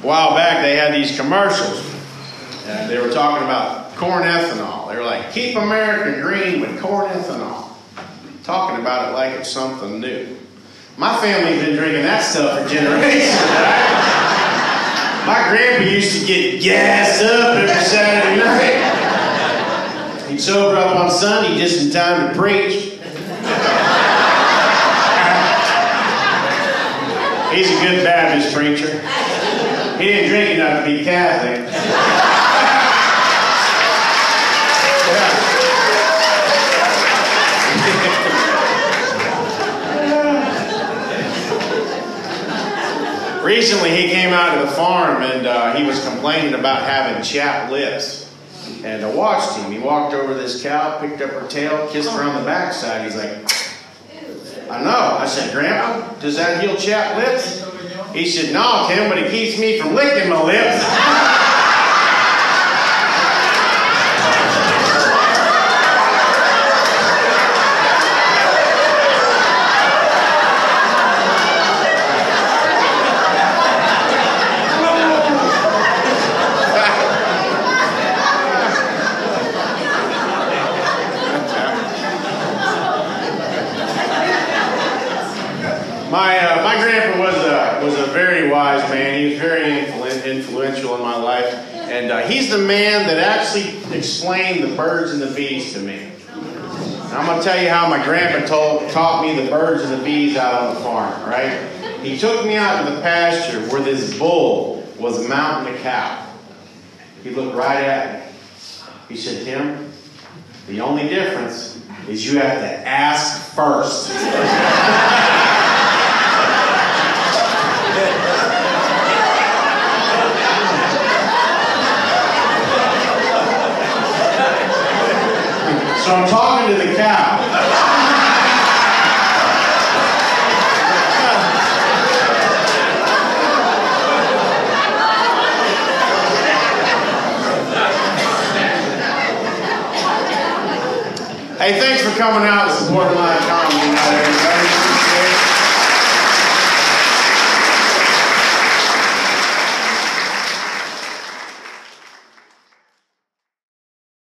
A while back, they had these commercials. And they were talking about corn ethanol. They were like, keep America green with corn ethanol. Talking about it like it's something new. My family's been drinking that stuff for generations. Right? My grandpa used to get gassed up every Saturday night. He'd sober up on Sunday just in time to preach. He's a good Baptist preacher. He didn't drink enough to be Catholic. Recently, he came out to the farm and he was complaining about having chapped lips. And I watched him. He walked over this cow, picked up her tail, kissed her on the backside. He's like, I know. I said, Grandpa, does that heal chapped lips? He said, no, Tim, but it keeps me from licking my lips. My grandpa was a very wise man. He was very influential in my life. And he's the man that actually explained the birds and the bees to me. And I'm going to tell you how my grandpa taught me the birds and the bees out on the farm, all right? He took me out to the pasture where this bull was mounting a cow. He looked right at me. He said, Tim, the only difference is you have to ask first. So I'm talking to the cow. Hey, thanks for coming out and supporting my comedy.